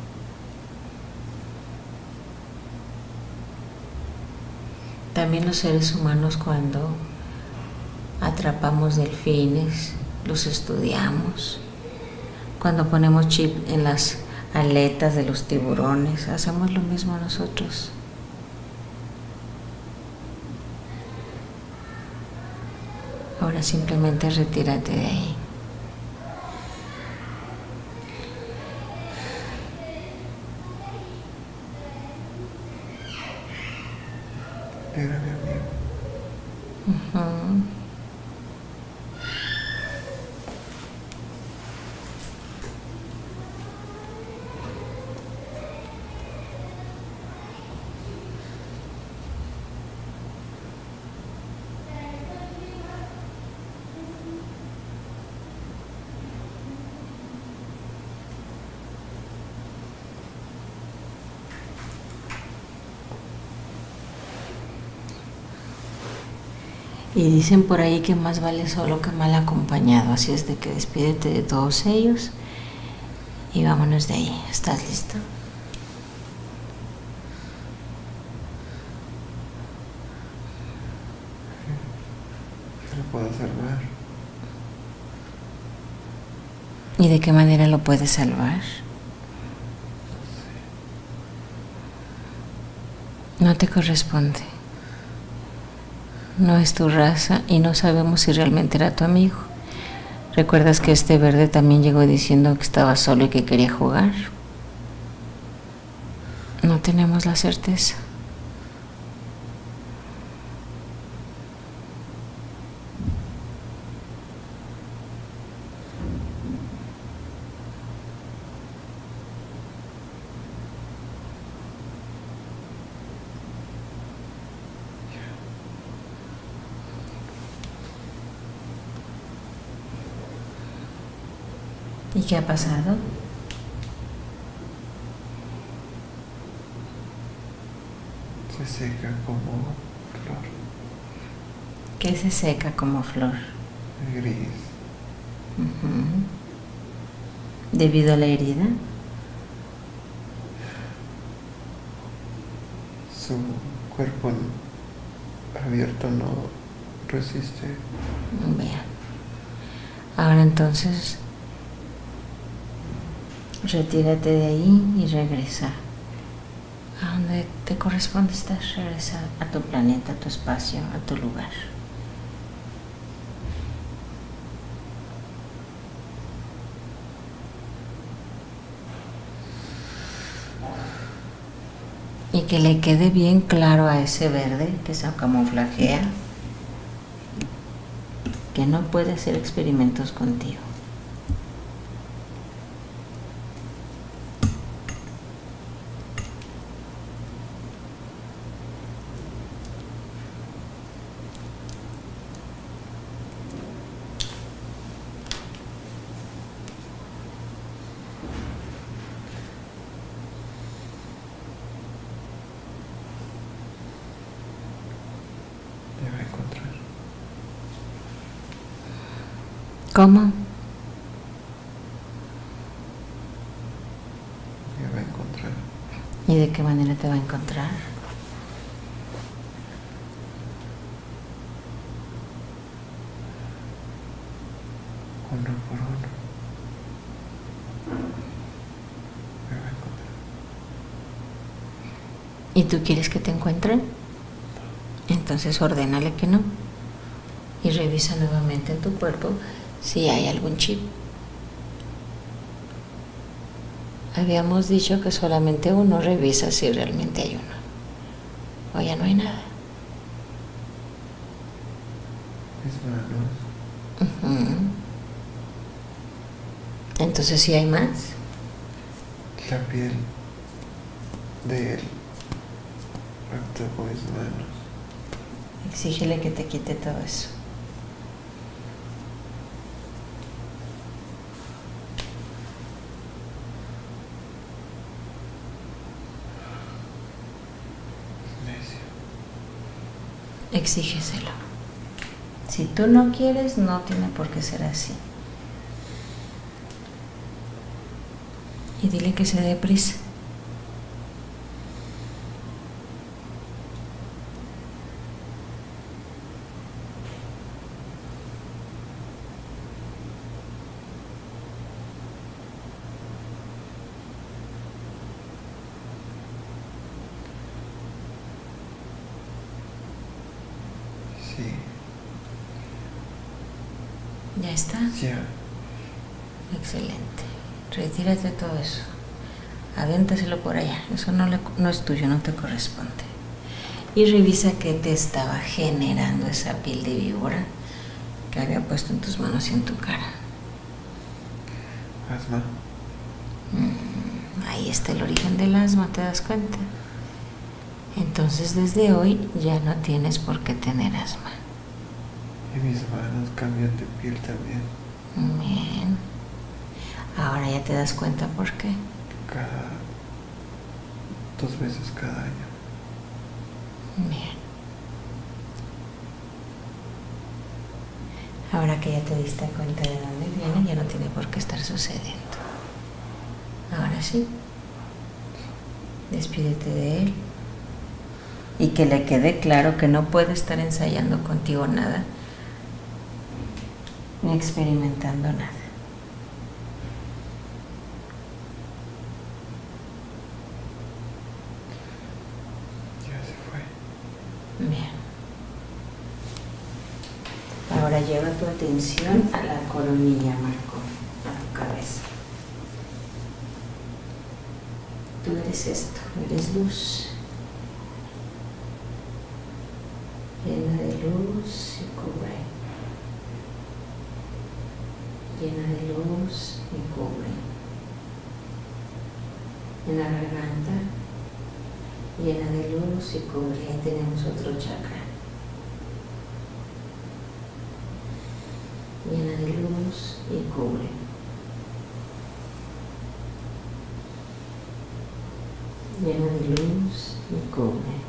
También los seres humanos, cuando atrapamos delfines, los estudiamos. Cuando ponemos chip en las aletas de los tiburones, hacemos lo mismo nosotros. Ahora simplemente retírate de ahí. Era mi amigo. Uh-huh. Y dicen por ahí que más vale solo que mal acompañado, así es de que despídete de todos ellos y vámonos de ahí. ¿Estás listo? ¿Qué lo puedo salvar? ¿Y de qué manera lo puedes salvar? No te corresponde. No es tu raza y no sabemos si realmente era tu amigo. ¿Recuerdas que este verde también llegó diciendo que estaba solo y que quería jugar? No tenemos la certeza. ¿Y qué ha pasado? Se seca como flor. ¿Qué se seca como flor? Gris. Uh-huh. ¿Debido a la herida? Su cuerpo abierto no resiste. Bien. Ahora entonces, retírate de ahí y regresa a donde te corresponde estar. Regresa a tu planeta, a tu espacio, a tu lugar. Y que le quede bien claro a ese verde que se camuflajea que no puede hacer experimentos contigo. Me va a encontrar. ¿Cómo? Me va a encontrar. ¿Y de qué manera te va a encontrar? Uno por uno. Me va a encontrar. ¿Y tú quieres que te encuentren? Entonces ordénale que no. Y revisa nuevamente en tu cuerpo si hay algún chip. Habíamos dicho que solamente uno revisa si realmente hay uno. O ya no hay nada. Mis manos. Uh-huh. Entonces, ¿sí hay más? La piel de él. Tocó mis manos. Exígele que te quite todo eso. Exígeselo. Si tú no quieres, no tiene por qué ser así. Y dile que se dé prisa. Sí. ¿Ya está? Ya. Excelente. Retírate todo eso. Avéntaselo por allá. Eso no, le, no es tuyo, no te corresponde. Y revisa qué te estaba generando esa piel de víbora que había puesto en tus manos y en tu cara. Asma. Mm, ahí está el origen del asma, ¿te das cuenta? Entonces desde hoy ya no tienes por qué tener asma. Y mis manos cambian de piel también. Bien. Ahora ya te das cuenta por qué. Cada... dos veces cada año. Bien. Ahora que ya te diste cuenta de dónde viene, ya no tiene por qué estar sucediendo. Ahora sí. Despídete de él. Y que le quede claro que no puede estar ensayando contigo nada, ni experimentando nada. Ya se fue. Bien. Ahora lleva tu atención a la coronilla, Marco, a tu cabeza. Tú eres esto, eres luz. Llena de luz y cubre. Llena de luz y cubre. En la garganta, llena de luz y cubre. Ahí tenemos otro chakra. Llena de luz y cubre. Llena de luz y cubre.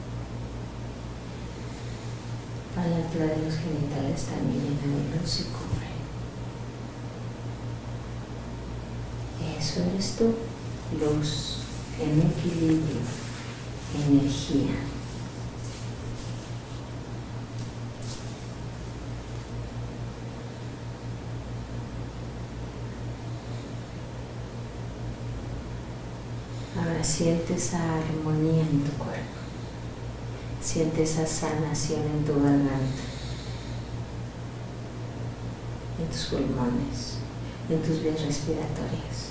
A la altura de los genitales también llena de luz y cubre. Eso eres tú, luz, en equilibrio, energía. Ahora siente esa armonía en tu cuerpo. Siente esa sanación en tu garganta, en tus pulmones, en tus vías respiratorias.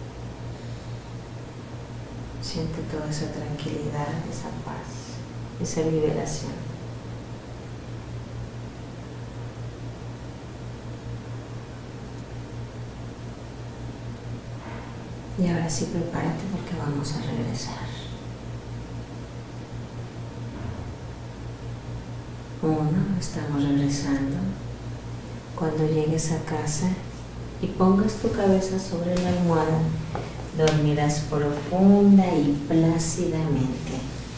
Siente toda esa tranquilidad, esa paz, esa liberación. Y ahora sí, prepárate porque vamos a regresar. Uno, estamos regresando. Cuando llegues a casa y pongas tu cabeza sobre la almohada, dormirás profunda y plácidamente,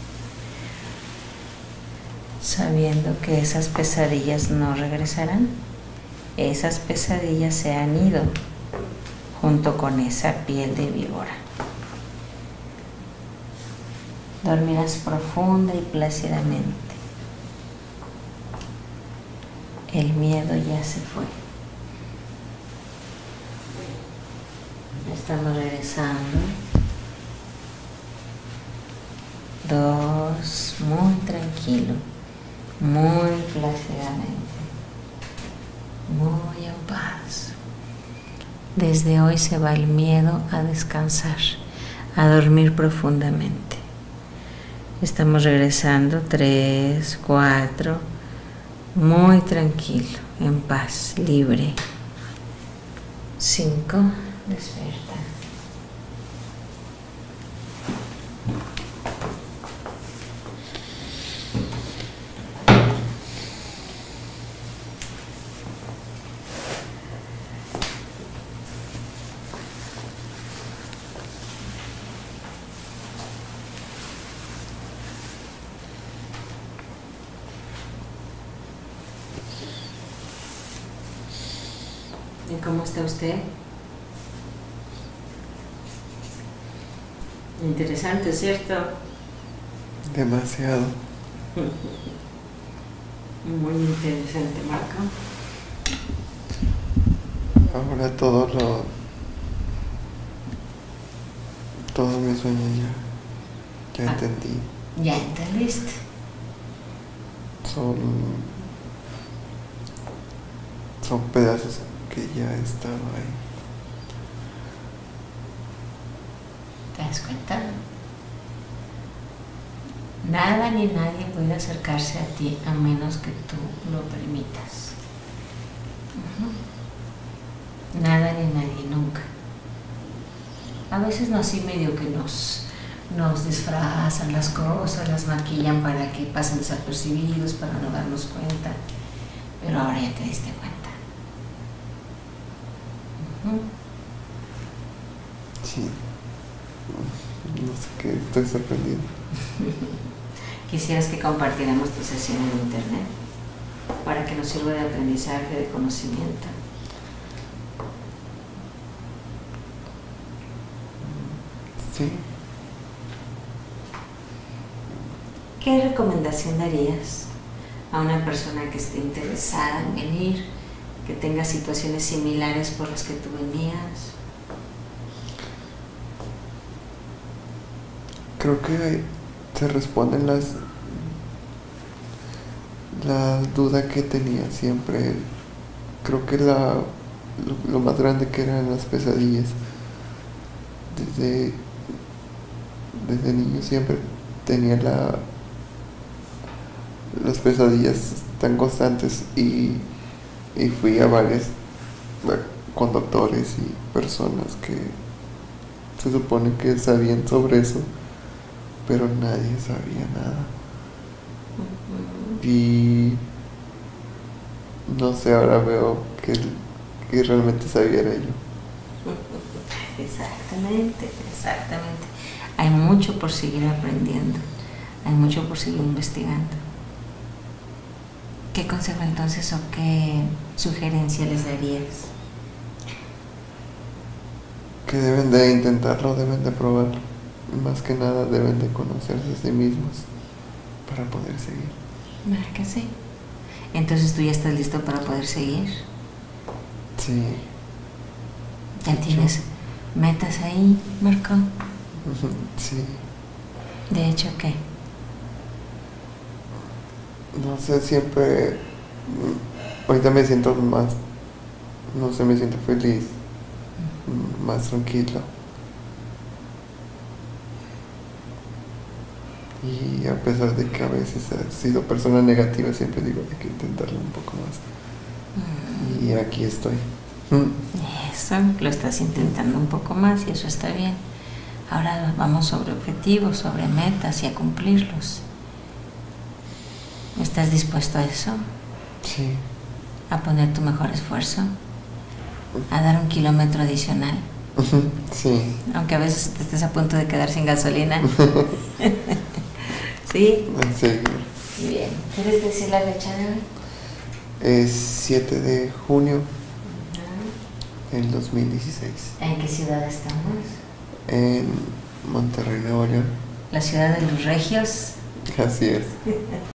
sabiendo que esas pesadillas no regresarán. Esas pesadillas se han ido junto con esa piel de víbora. Dormirás profunda y plácidamente. El miedo ya se fue. Estamos regresando. Dos, muy tranquilo, muy plácidamente, muy en paz. Desde hoy se va el miedo a descansar, a dormir profundamente. Estamos regresando, tres, cuatro, muy tranquilo, en paz, libre. Cinco, despierta. ¿Y cómo está usted? Interesante, ¿cierto? Demasiado. Muy interesante, Marco. Ahora todo lo... Todo mi sueño ya... Ya Ah, entendí. ya entendiste. Son... Son pedazos que ya estaba ahí. ¿Te das cuenta? Nada ni nadie puede acercarse a ti a menos que tú lo permitas. Uh-huh. Nada ni nadie, nunca. A veces no así medio que nos, nos disfrazan las cosas, las maquillan para que pasen desapercibidos, para no darnos cuenta. Pero ahora ya te diste cuenta. Uh-huh. Sí. No sé qué, estoy sorprendido. Quisieras que compartiéramos tu sesión en internet para que nos sirva de aprendizaje, de conocimiento. Sí. ¿Qué recomendación darías a una persona que esté interesada en venir, que tenga situaciones similares por las que tú venías? Creo que se responden las la duda que tenía siempre. Creo que la lo, lo más grande que eran las pesadillas. Desde desde niño siempre tenía la las pesadillas tan constantes y, y fui a varios con doctores y personas que se supone que sabían sobre eso, pero nadie sabía nada. Uh-huh. Y no sé, ahora veo que, que realmente sabía era yo. Exactamente, exactamente. Hay mucho por seguir aprendiendo, hay mucho por seguir investigando. ¿Qué consejo entonces o qué sugerencia les darías? Que deben de intentarlo, deben de probarlo. Más que nada deben de conocerse a sí mismos para poder seguir. ¿Verdad que sí? Entonces tú ya estás listo para poder seguir. Sí. ¿Ya tienes metas ahí, Marco? Sí. ¿De hecho qué? No sé, siempre... Ahorita me siento más... No sé, me siento feliz. Uh-huh. Más tranquilo. Y a pesar de que a veces he sido persona negativa, siempre digo hay que intentarlo un poco más. Uh-huh. Y aquí estoy. Eso, lo estás intentando un poco más y eso está bien. Ahora vamos sobre objetivos, sobre metas y a cumplirlos. ¿Estás dispuesto a eso? Sí. ¿A poner tu mejor esfuerzo? ¿A dar un kilómetro adicional? Sí. Aunque a veces te estés a punto de quedar sin gasolina. ¿Sí? Sí. Bien. ¿Quieres decir la fecha de hoy? Es siete de junio uh-huh. del dos mil dieciséis. ¿En qué ciudad estamos? En Monterrey, Nuevo León. ¿La ciudad de los regios? Así es.